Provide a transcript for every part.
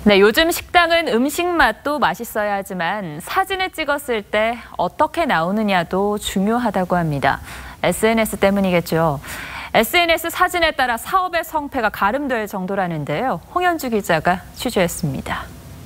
네, 요즘 식당은 음식 맛도 맛있어야 하지만 사진을 찍었을 때 어떻게 나오느냐도 중요하다고 합니다. SNS 때문이겠죠. SNS 사진에 따라 사업의 성패가 가름될 정도라는데요. 홍현주 기자가 취재했습니다.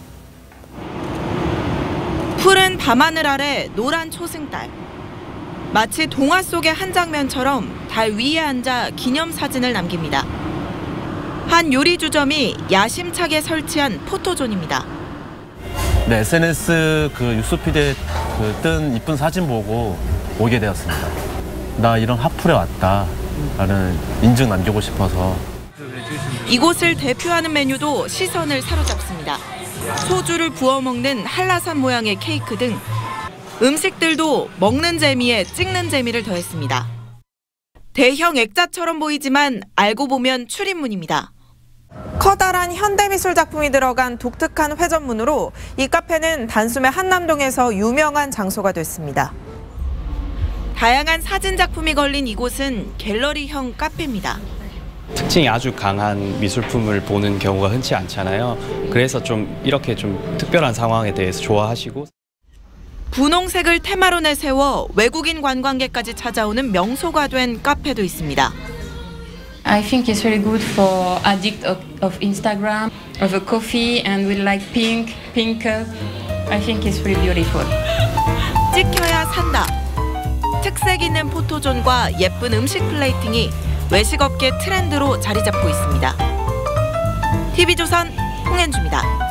푸른 밤하늘 아래 노란 초승달. 마치 동화 속의 한 장면처럼 달 위에 앉아 기념사진을 남깁니다. 한 요리주점이 야심차게 설치한 포토존입니다. 네, SNS 뉴스피드에 뜬 이쁜 사진 보고 오게 되었습니다. 나 이런 핫플에 왔다라는 인증 남기고 싶어서. 이곳을 대표하는 메뉴도 시선을 사로잡습니다. 소주를 부어 먹는 한라산 모양의 케이크 등 음식들도 먹는 재미에 찍는 재미를 더했습니다. 대형 액자처럼 보이지만 알고 보면 출입문입니다. 커다란 현대미술 작품이 들어간 독특한 회전문으로 이 카페는 단숨에 한남동에서 유명한 장소가 됐습니다. 다양한 사진 작품이 걸린 이곳은 갤러리형 카페입니다. 특징이 아주 강한 미술품을 보는 경우가 흔치 않잖아요. 그래서 이렇게 특별한 상황에 대해서 좋아하시고. 분홍색을 테마로 내세워 외국인 관광객까지 찾아오는 명소가 된 카페도 있습니다. I think it's really good for addict of Instagram, of a coffee, and we like pink. I think it's really beautiful. 찍혀야 산다. 특색 있는 포토존과 예쁜 음식 플레이팅이 외식업계 트렌드로 자리 잡고 있습니다. TV조선 홍현주입니다.